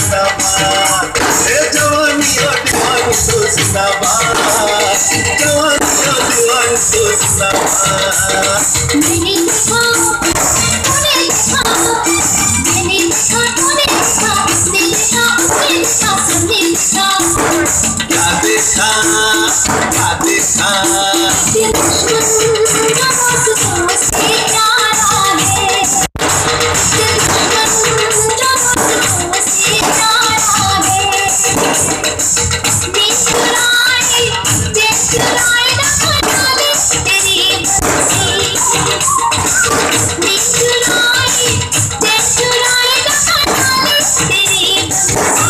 जिंदाबाद, जवानी और दीवानी तो जिंदाबाद, जवानी और दीवानी तो जिंदाबाद। मैंने देखा तूने देखा, मैंने देखा तूने देखा, उसने देखा उसने देखा सबने देखा। क्या देखा क्या देखा, तेरे दुश्मन का दोस्तों से प्यारा है, तेरे दुश्मन का दोस्तों से प्यारा है। मुस्कुराए मुस्कुराए ना डाले तेरी बंसी, मुस्कुराए मुस्कुराए ना डाले तेरी बंसी।